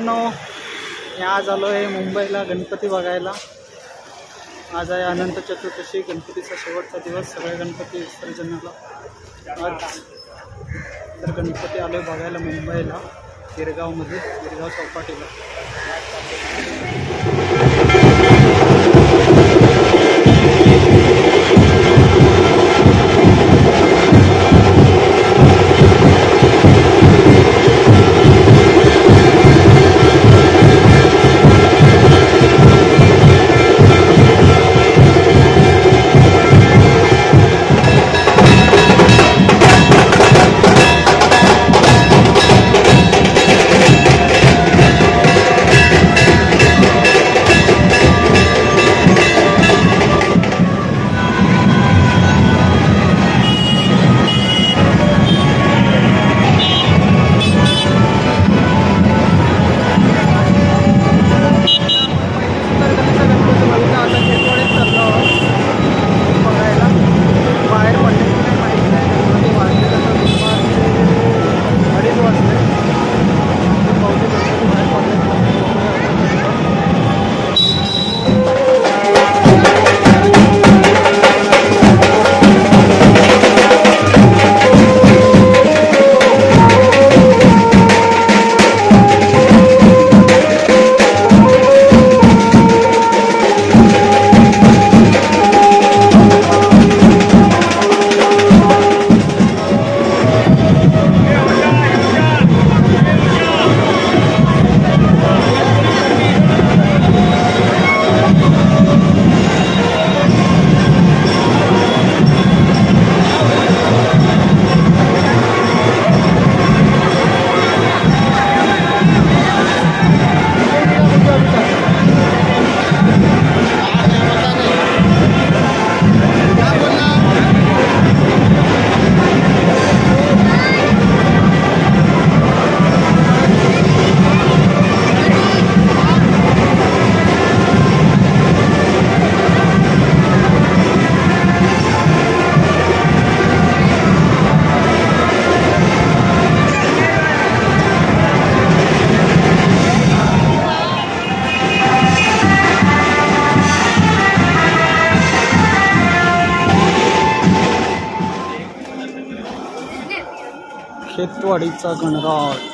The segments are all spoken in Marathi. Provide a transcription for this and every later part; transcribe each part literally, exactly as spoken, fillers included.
मित्रांनो, मी आज आलो आहे मुंबईला गणपती बघायला। आज आहे अनंत चतुर्दशी, गणपतीचा शेवटचा दिवस। सगळे गणपती विसर्जनाला आज तर गणपती आलो बघायला मुंबईला, गिरगावमध्ये, गिरगाव चौपाटीला। खेतवाडीचा गणराज।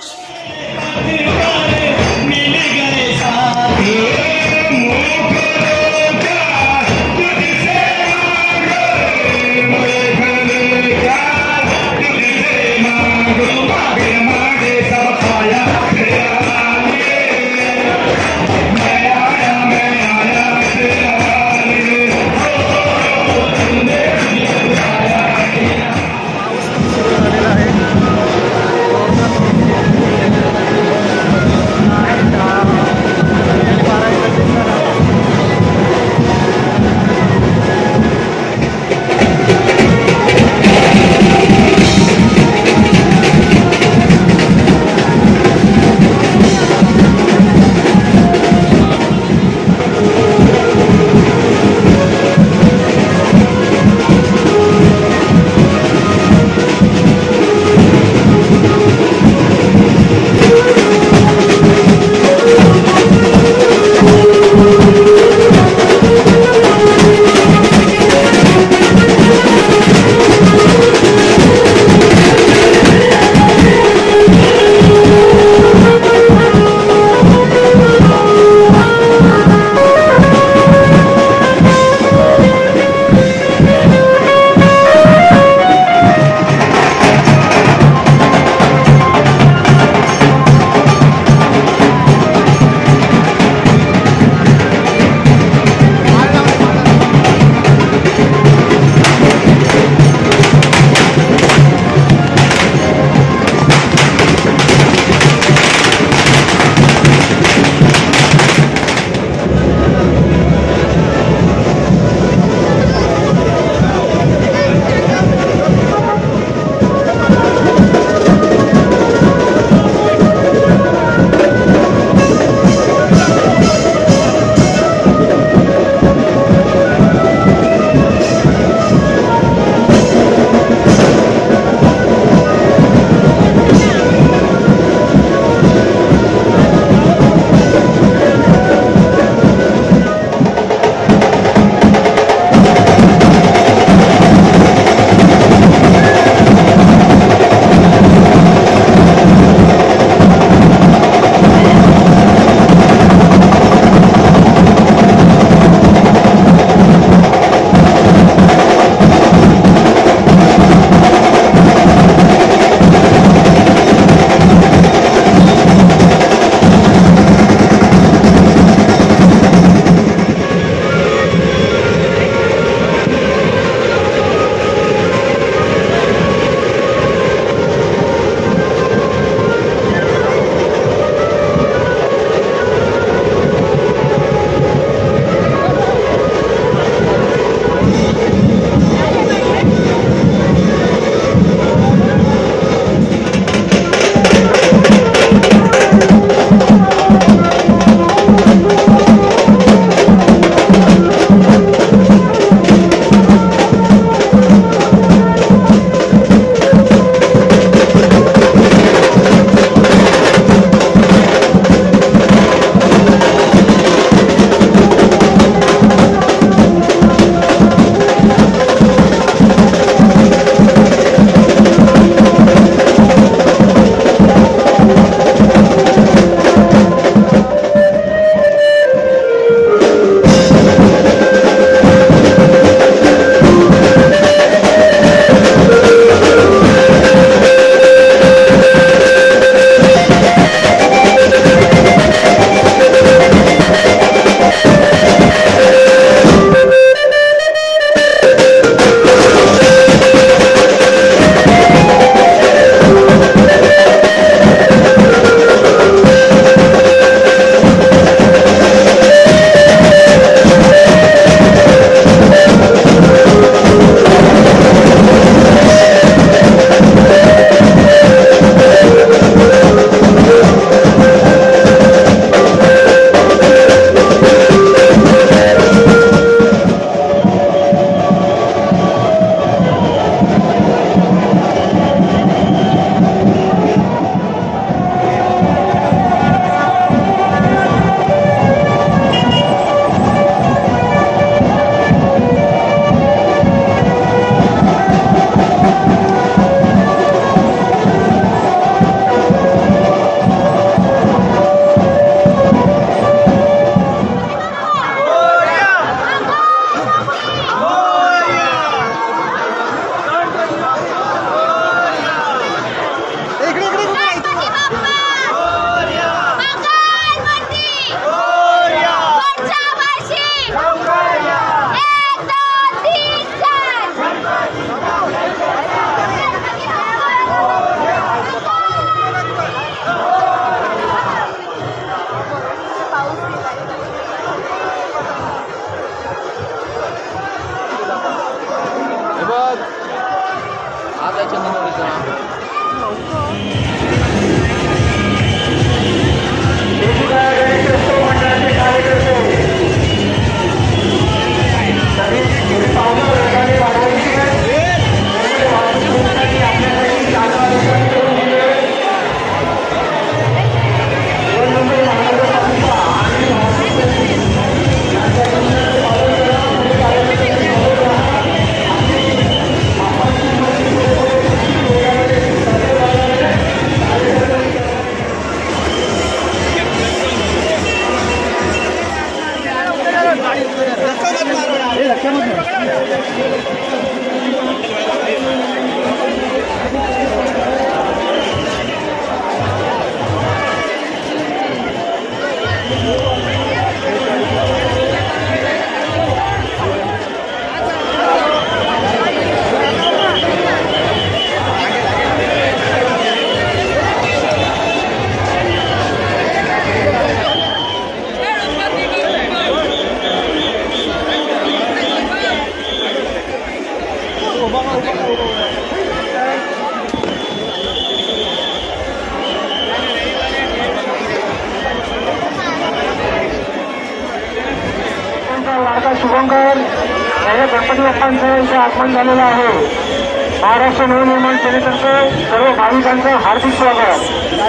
लाडका शुभंकर या गणपती बाप्पांचं इथे आगमन झालेलं आहे। महाराष्ट्र नवनिर्माण सेनेतर्फे सर्व भाविकांचं हार्दिक स्वागत।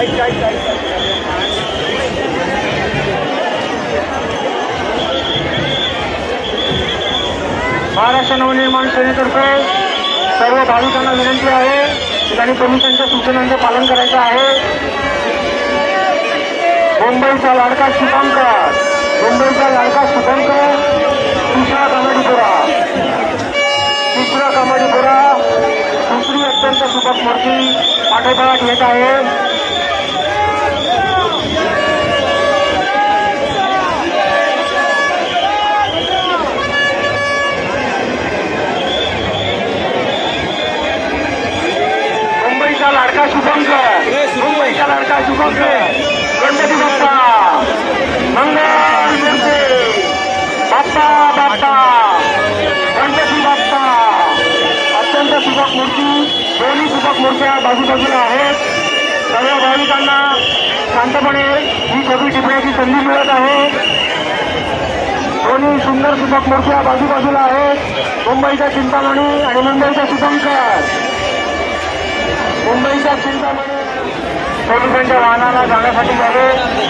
महाराष्ट्र नवनिर्माण सेनेतर्फे सर्व भाविकांना विनंती आहे ठिकाणी पोलिसांच्या सूचनांचं पालन करायचं आहे। मुंबईचा लाडका शुभंकर मुंबईचा लाडका शुभंकर तिसरा कामाडीपुरा तिसरा कामाडीपुरा दुसरी अत्यंत सुबक मूर्ती पाठोपाठ येत आहे। मुंबईचा लाडका शुभंकर मुंबईचा लाडका शुभंकर गणपती बाप्पा मंगल मूर्ती बाप्पा बाप्पा गणपती बाप्पा अत्यंत सुबक मूर्ती दोन्ही सुबक मूर्त्या बाजूबाजूला आहेत। सर्व भाविकांना शांतपणे ही छबी टिपण्याची संधी मिळत आहे। दोन्ही सुंदर सुबक मूर्त्या बाजूबाजूला आहेत। मुंबईचा चिंतामणी आणि मुंबईचा शुभंकर मुंबईचा चिंतामणी पोलिसांच्या वाहनाला जाण्यासाठी जावे।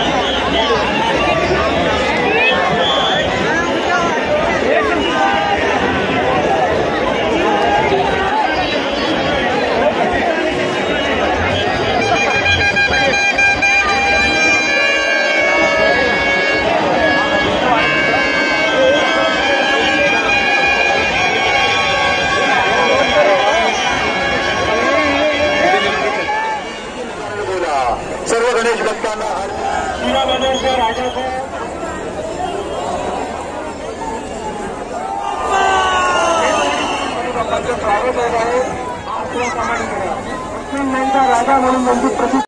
सर्व गणेश भक्तांना राजाचं स्वागत आहे। राजा म्हणून त्यांची प्रति